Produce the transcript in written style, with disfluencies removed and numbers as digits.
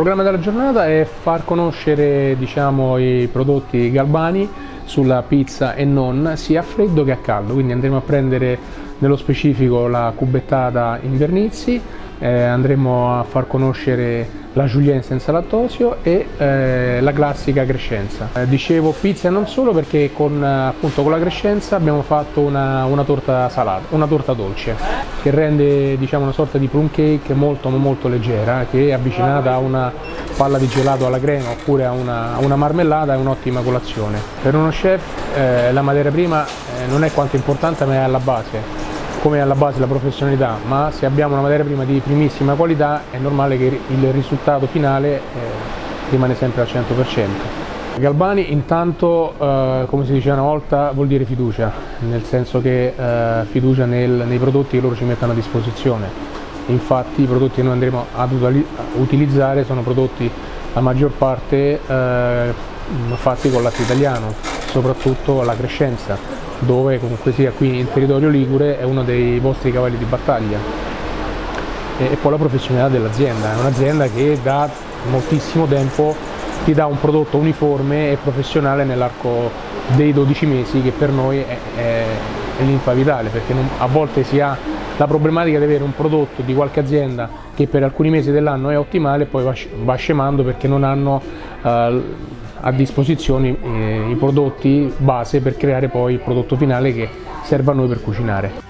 programma della giornata è far conoscere, diciamo, i prodotti Galbani sulla pizza e non, sia a freddo che a caldo, quindi andremo a prendere nello specifico la cubettata in Vernizzi, andremo a far conoscere la Julienne senza lattosio e la classica Crescenza. Dicevo pizza e non solo perché appunto con la Crescenza abbiamo fatto una torta salata, una torta dolce che rende, diciamo, una sorta di plum cake molto leggera, che è avvicinata a una palla di gelato alla crema oppure a una marmellata, è un'ottima colazione. Per uno chef la materia prima non è quanto importante, ma è alla base. Come alla base la professionalità, ma se abbiamo una materia prima di primissima qualità è normale che il risultato finale rimane sempre al 100%. Galbani intanto, come si diceva una volta, vuol dire fiducia, nel senso che fiducia nei prodotti che loro ci mettono a disposizione. Infatti i prodotti che noi andremo ad utilizzare sono prodotti la maggior parte fatti con latte italiano, soprattutto la Crescenza, dove comunque sia qui in territorio ligure è uno dei vostri cavalli di battaglia. E poi la professionalità dell'azienda, è un'azienda che da moltissimo tempo ti dà un prodotto uniforme e professionale nell'arco dei 12 mesi, che per noi è l'infa vitale, perché a volte si ha la problematica di avere un prodotto di qualche azienda che per alcuni mesi dell'anno è ottimale e poi va scemando perché non hanno a disposizione i prodotti base per creare poi il prodotto finale che serve a noi per cucinare.